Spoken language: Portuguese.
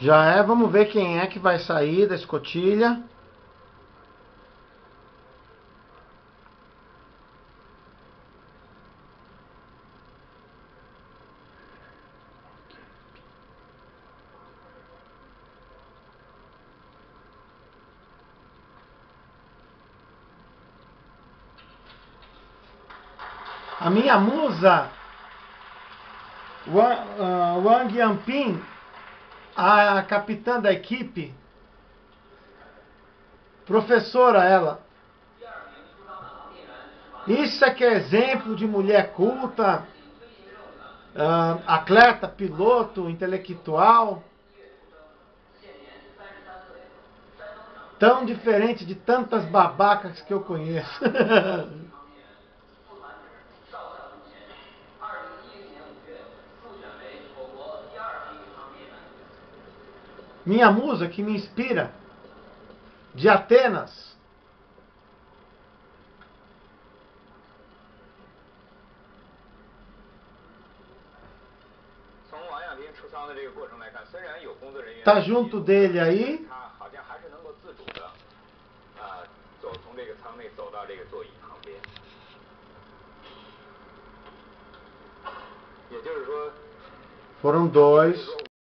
Já é, vamos ver quem é que vai sair da escotilha. A minha musa, Wang Yanping, a capitã da equipe, professora ela. Isso é que é exemplo de mulher culta, atleta, piloto, intelectual. Tão diferente de tantas babacas que eu conheço. Minha musa que me inspira, de Atenas. Tá junto dele aí. Foram dois.